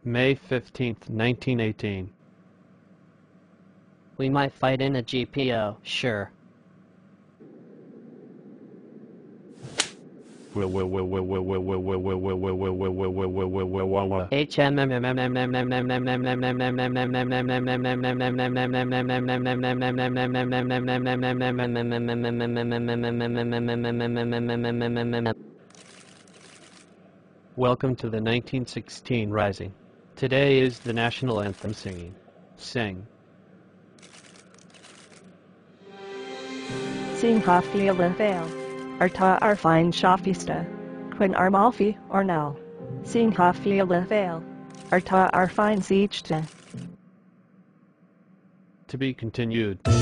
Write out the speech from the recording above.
May 15th, 1918. We might fight in a GPO, sure. Welcome to the 1916 Rising. Today is the national anthem singing. Sing. Sing Hafia Lefale. Arta Arfine Shafista. Quin Armalfi or Nell. Sing Hafia Lefale. Arta Arfine Siechta. To be continued.